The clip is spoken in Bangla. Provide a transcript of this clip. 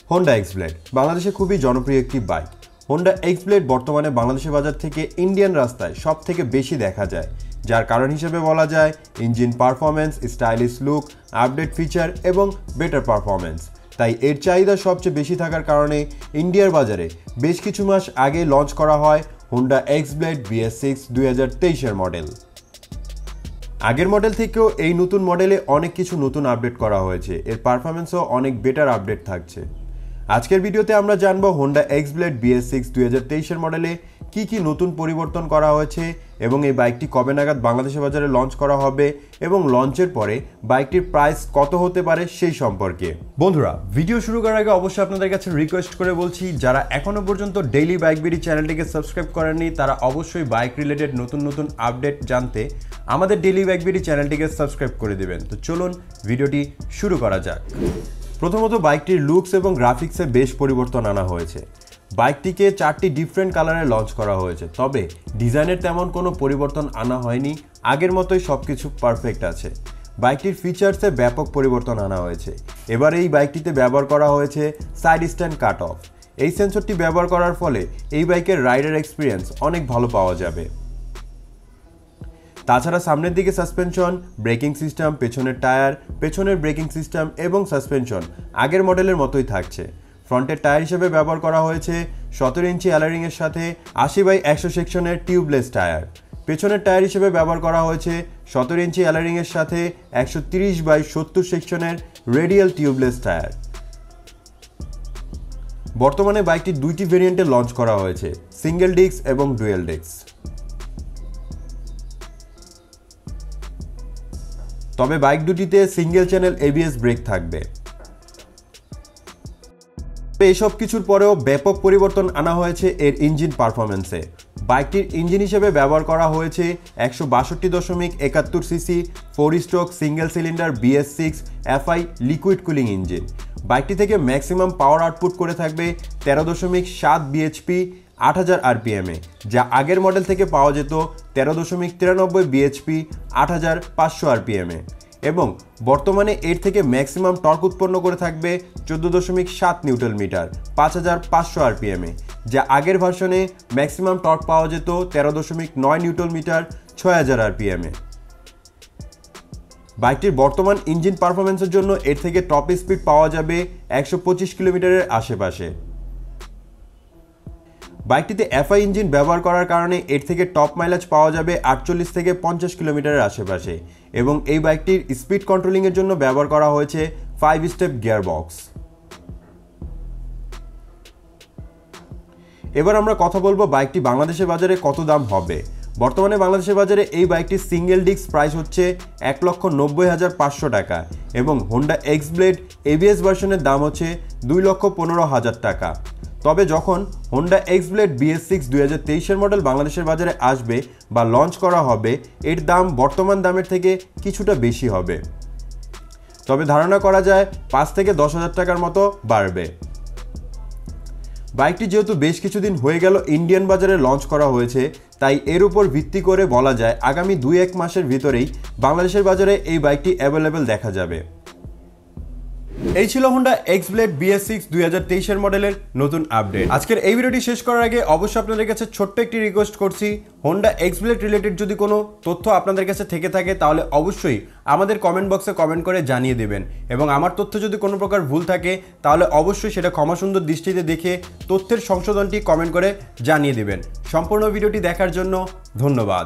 হোন্ডা এক্স ব্লেড বাংলাদেশে খুবই জনপ্রিয় একটি বাইক। হোন্ডা এক্স ব্লেড বর্তমানে বাংলাদেশের বাজার থেকে ইন্ডিয়ান রাস্তায় সব থেকে বেশি দেখা যায়, যার কারণ হিসেবে বলা যায় engine performance, stylish look, update feature এবং বেটার পারফরমেন্স। তাই এর চাহিদা সবচেয়ে বেশি থাকার কারণে ইন্ডিয়ার বাজারে বেশ কিছু মাস আগে লঞ্চ করা হয় হোন্ডা এক্স ব্লেড BS6 2023-এর মডেল। আগের মডেল থেকেও এই নতুন মডেলে অনেক কিছু নতুন আপডেট করা হয়েছে, এর পারফরমেন্সও অনেক বেটার আপডেট থাকছে। আজকের ভিডিওতে আমরা জানবো হোন্ডা এক্স ব্লেড BS6 2023-এর মডেলে কি নতুন পরিবর্তন করা হয়েছে এবং এই বাইকটি কবে নাগাদ বাংলাদেশের বাজারে লঞ্চ করা হবে এবং লঞ্চের পরে বাইকটির প্রাইস কত হতে পারে সেই সম্পর্কে। বন্ধুরা, ভিডিও শুরু করার আগে অবশ্যই আপনাদের কাছে রিকোয়েস্ট করে বলছি, যারা এখনো পর্যন্ত ডেইলি বাইক বিডি চ্যানেলটিকে সাবস্ক্রাইব করেননি তারা অবশ্যই বাইক রিলেটেড নতুন আপডেট জানতে আমাদের ডেইলি বাইক বিডি চ্যানেলটিকে সাবস্ক্রাইব করে দিবেন। তো চলুন ভিডিওটি শুরু করা যাক। প্রথমত বাইকটির লুকস এবং গ্রাফিক্সে বেশ পরিবর্তন আনা হয়েছে। বাইকটিকে 4টি ডিফারেন্ট কালারে লঞ্চ করা হয়েছে, তবে ডিজাইনের তেমন কোনো পরিবর্তন আনা হয়নি, আগের মতোই সব কিছু পারফেক্ট আছে। বাইকটির ফিচার্সে ব্যাপক পরিবর্তন আনা হয়েছে। এবার এই বাইকটিতে ব্যবহার করা হয়েছে সাইড স্ট্যান্ড কাট অফ। এই সেন্সরটি ব্যবহার করার ফলে এই বাইকের রাইডার এক্সপিরিয়েন্স অনেক ভালো পাওয়া যাবে। তাছাড়া সামনের দিকে সাসপেনশন, ব্রেকিং সিস্টেম, পেছনের টায়ার, পেছনের ব্রেকিং সিস্টেম এবং সাসপেনশন আগের মডেলের মতোই থাকছে। ফ্রন্টের টায়ার হিসেবে ব্যবহার করা হয়েছে 17 ইঞ্চি অ্যালারিংয়ের সাথে 80/100 সেকশনের টিউবলেস টায়ার। পেছনের টায়ার হিসেবে ব্যবহার করা হয়েছে 17 ইঞ্চি অ্যালারিংয়ের সাথে 130/70 সেকশনের রেডিয়াল টিউবলেস টায়ার। বর্তমানে বাইকটি দুইটি ভেরিয়েন্টে লঞ্চ করা হয়েছে, সিঙ্গেল ডিস্ক এবং ডুয়েল ডিস্ক। তবে বাইক দুটিতে সিঙ্গেল চ্যানেল ABS ব্রেক থাকবে। এইসব কিছুর পরেও ব্যাপক পরিবর্তন আনা হয়েছে এর ইঞ্জিন পারফরমেন্সে। বাইকটির ইঞ্জিন হিসেবে ব্যবহার করা হয়েছে 162.71 CC 4 stroke single cylinder BS6 FI liquid cooling engine. বাইকটি থেকে ম্যাক্সিমাম পাওয়ার আউটপুট করে থাকবে 13.7 bhp 8000 RPM, যা আগের মডেল থেকে পাওয়া যেত 13.93 bhp 8500 RPM এবং বর্তমানে এর থেকে ম্যাক্সিমাম টর্ক উৎপন্ন করে থাকবে 14.7 নিউটন মিটার 5500 RPM, যা আগের ভার্সনে ম্যাক্সিমাম টর্ক পাওয়া যেত 13.9 নিউটন মিটার 6000 RPM। বাইকটির বর্তমান ইঞ্জিন পারফরমেন্সের জন্য এর থেকে টপ স্পিড পাওয়া যাবে 125 কিলোমিটারের আশেপাশে। বাইকটিতে FI ইঞ্জিন ব্যবহার করার কারণে এর থেকে টপ মাইলেজ পাওয়া যাবে 48 থেকে 50 কিলোমিটারের আশেপাশে এবং এই বাইকটির স্পিড কন্ট্রোলিংয়ের জন্য ব্যবহার করা হয়েছে 5 স্টেপ গিয়ার বক্স। এবার আমরা কথা বলবো বাইকটি বাংলাদেশের বাজারে কত দাম হবে। বর্তমানে বাংলাদেশের বাজারে এই বাইকটির সিঙ্গেল ডিস্ক প্রাইস হচ্ছে 1,90,500 টাকা এবং হোন্ডা এক্স ব্লেড ABS ভার্সনের দাম হচ্ছে 2,15,000 টাকা। তবে যখন হোন্ডা এক্স ব্লেড BS6 2023-এর মডেল বাংলাদেশের বাজারে আসবে বা লঞ্চ করা হবে, এর দাম বর্তমান দামের থেকে কিছুটা বেশি হবে, তবে ধারণা করা যায় 5 থেকে 10,000 টাকার মতো বাড়বে। বাইকটি যেহেতু বেশ কিছুদিন হয়ে গেল ইন্ডিয়ান বাজারে লঞ্চ করা হয়েছে, তাই এর উপর ভিত্তি করে বলা যায় আগামী 2-1 মাসের ভিতরেই বাংলাদেশের বাজারে এই বাইকটি অ্যাভেলেবেল দেখা যাবে। এই ছিল হোন্ডা এক্স ব্লেড BS6 2023-এর মডেলের নতুন আপডেট। আজকের এই ভিডিওটি শেষ করার আগে অবশ্যই আপনাদের কাছে ছোট্ট একটি রিকোয়েস্ট করছি, হোন্ডা এক্স ব্লেড রিলেটেড যদি কোনো তথ্য আপনাদের কাছে থেকে থাকে তাহলে অবশ্যই আমাদের কমেন্ট বক্সে কমেন্ট করে জানিয়ে দেবেন এবং আমার তথ্য যদি কোনো প্রকার ভুল থাকে তাহলে অবশ্যই সেটা ক্ষমাসুন্দর দৃষ্টিতে দেখে তথ্যের সংশোধনটি কমেন্ট করে জানিয়ে দেবেন। সম্পূর্ণ ভিডিওটি দেখার জন্য ধন্যবাদ।